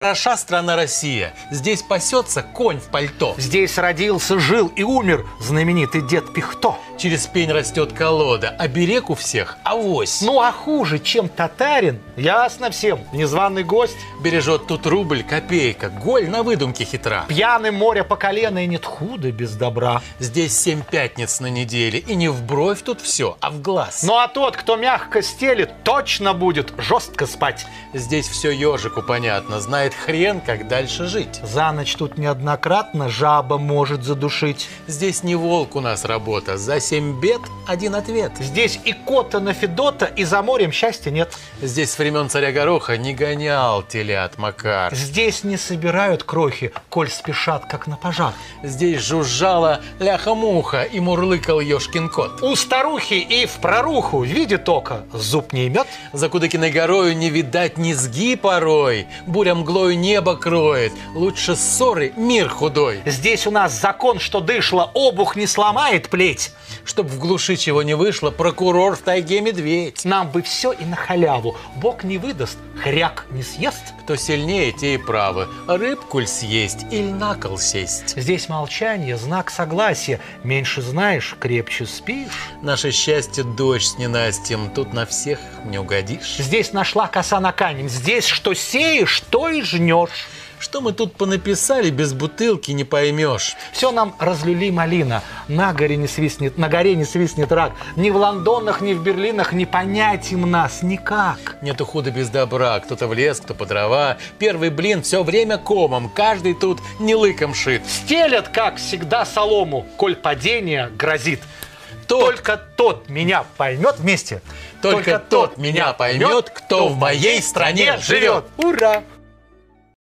Хороша страна Россия. Здесь пасется конь в пальто. Здесь родился, жил и умер знаменитый дед Пихто. Через пень растет колода, а берег у всех авось. Ну а хуже, чем татарин, ясно всем, незваный гость. Бережет тут рубль, копейка, голь на выдумке хитра. Пьяным море по колено, и нет худа без добра. Здесь 7 пятниц на неделе, и не в бровь тут все, а в глаз. Ну а тот, кто мягко стелит, точно будет жестко спать. Здесь все ежику понятно, знает хрен, как дальше жить. За ночь тут неоднократно жаба может задушить. Здесь не волк у нас работа, за 7 бед один ответ. Здесь и кота на Федота, и за морем счастья нет. Здесь с времен царя Гороха не гонял телят Макар. Здесь не собирают крохи, коль спешат, как на пожар. Здесь жужжала ляха-муха и мурлыкал ёшкин кот. У старухи и в проруху видит око, зуб не имет. За Кудыкиной горою не видать низги порой, буря мглою небо кроет, лучше ссоры мир худой. Здесь у нас закон, что дышло, обух не сломает плеть. Чтоб в глуши чего не вышло, прокурор в тайге медведь. Нам бы все и на халяву, Бог не выдаст, хряк не съест. Кто сильнее, те и правы, рыбку съесть или на кол сесть. Здесь молчание, знак согласия, меньше знаешь, крепче спишь. Наше счастье дождь с ненастьем, тут на всех не угодишь. Здесь нашла коса на камень, здесь что сеешь, то и жнешь. Что мы тут понаписали, без бутылки не поймешь. Все нам разлюли малина, на горе не свистнет рак. Ни в Лондонах, ни в Берлинах не понять им нас никак. Нету худа без добра, кто-то в лес, кто по дрова. Первый блин все время комом, каждый тут не лыком шит. Стелят, как всегда, солому, коль падение грозит. Только тот меня поймет вместе. Только тот меня поймет, кто в моей стране живет. Ура!